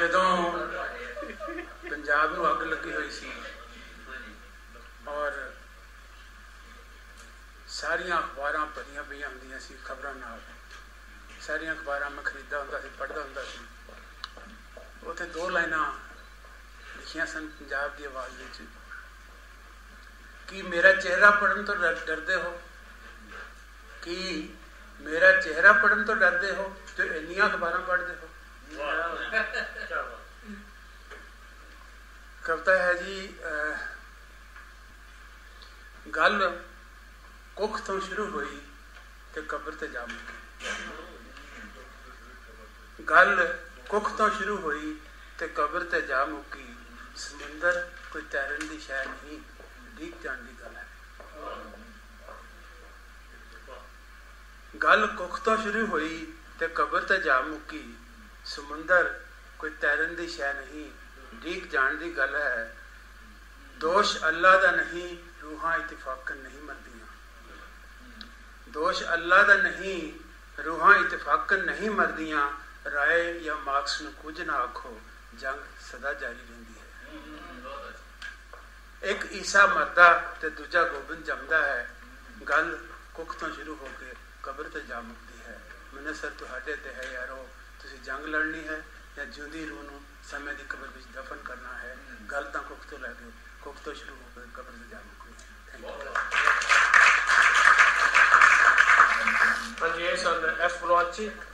ਜਦੋਂ ਪੰਜਾਬ ਨੂੰ ਅੱਗ ਲੱਗੀ ਹੋਈ ਸੀ ਔਰ ਸਾਰੀਆਂ ਅਖਬਾਰਾਂ ਭਰੀਆਂ ਪਈਆਂ ਹੁੰਦੀਆਂ ਸੀ ਖਬਰਾਂ ਨਾਲ, ਸਾਰੀਆਂ ਅਖਬਾਰਾਂ ਮੈਂ ਖਰੀਦਦਾ ਹੁੰਦਾ ਸੀ, ਪੜ੍ਹਦਾ ਹੁੰਦਾ ਸੀ। ਉੱਥੇ 2 ਲਾਈਨਾਂ ਲਿਖੀਆਂ ਸਨ ਪੰਜਾਬ ਦੀ ਆਵਾਜ਼ ਵਿੱਚ ਕਿ ਮੇਰਾ ਚਿਹਰਾ ਪੜ੍ਹਨ ਤੋਂ ਡਰਦੇ ਹੋ, ਕਿ ਮੇਰਾ ਚਿਹਰਾ ਪੜ੍ਹਨ ਤੋਂ ਡਰਦੇ ਹੋ ਜੋ ਇੰਨੀਆਂ ਅਖਬਾਰਾਂ ਪੜ੍ਹਦੇ ਹੋ। ਕਵਿਤਾ ਹੈ ਜੀ, ਗੱਲ ਕੁੱਖ ਤੋਂ ਸ਼ੁਰੂ ਹੋਈ ਤੇ ਕਬਰ ਤੇ ਜਾ ਮੁੱਕੀ। ਗੱਲ ਕੁੱਖ ਤੋਂ ਸ਼ੁਰੂ ਹੋਈ ਤੇ ਕਬਰ ਤੇ ਜਾ ਮੁੱਕੀ। ਸਮੁੰਦਰ ਕੋਈ ਤੈਰਨ ਦੀ ਸ਼ੈ ਨਹੀਂ, ਡੀਕ ਜਾਣ ਦੀ ਗੱਲ ਹੈ। ਗੱਲ ਕੁੱਖ ਤੋਂ ਸ਼ੁਰੂ ਹੋਈ ਤੇ ਕਬਰ ਤੇ ਜਾ ਮੁੱਕੀ। ਸਮੁੰਦਰ ਕੋਈ ਤੈਰਨ ਦੀ ਸ਼ੈ ਨਹੀਂ, ਡੀਕ ਜਾਣ ਦੀ ਗੱਲ ਹੈ। ਦੋਸ਼ ਅੱਲਾ ਦਾ ਨਹੀਂ, ਰੂਹਾਂ ਇਤਫਾਕਨ ਨਹੀਂ ਮਰਦੀਆਂ। ਦੋਸ਼ ਅੱਲਾ ਦਾ ਨਹੀਂ, ਰੂਹਾਂ ਇਤਫਾਕਨ ਨਹੀਂ ਮਰਦੀਆਂ। ਰਾਏ ਜਾਂ ਮਾਰਕਸ ਨੂੰ ਕੁਝ ਨਾ ਆਖੋ, ਜੰਗ ਸਦਾ ਜਾਰੀ ਰਹਿੰਦੀ ਹੈ। ਇੱਕ ਈਸਾ ਮਰਦਾ ਤੇ ਦੂਜਾ ਗੋਬਿੰਦ ਜੰਮਦਾ ਹੈ। ਗੱਲ ਕੁੱਖ ਤੋਂ ਸ਼ੁਰੂ ਹੋ ਕੇ ਕਬਰ ਤੇ ਜਾ ਮੁੱਕਦੀ ਹੈ। ਮਨਸਰ ਤੁਹਾਡੇ ਤੇ ਹੈ ਯਾਰੋ, ਤੁਸੀਂ ਜੰਗ ਲੜਨੀ ਹੈ ਜਾਂ ਜਿਉਂਦੀ ਰੂਹ ਨੂੰ ਸਮੇਂ ਦੀ ਕਬਰ ਵਿੱਚ ਦਫਨ ਕਰਨਾ ਹੈ। ਗੱਲ ਤਾਂ ਕੁੱਖ ਤੋਂ ਲੈ ਕੇ ਕੁੱਖ ਤੋਂ ਸ਼ੁਰੂ ਹੋ ਕੇ ਕਬਰ ਤੇ ਜਾ ਮੁੱਕਦੀ ਹੈ। ਹਾਂਜੀ, ਇਹ ਸਨ ਐਫ ਬਲੋਚੀ।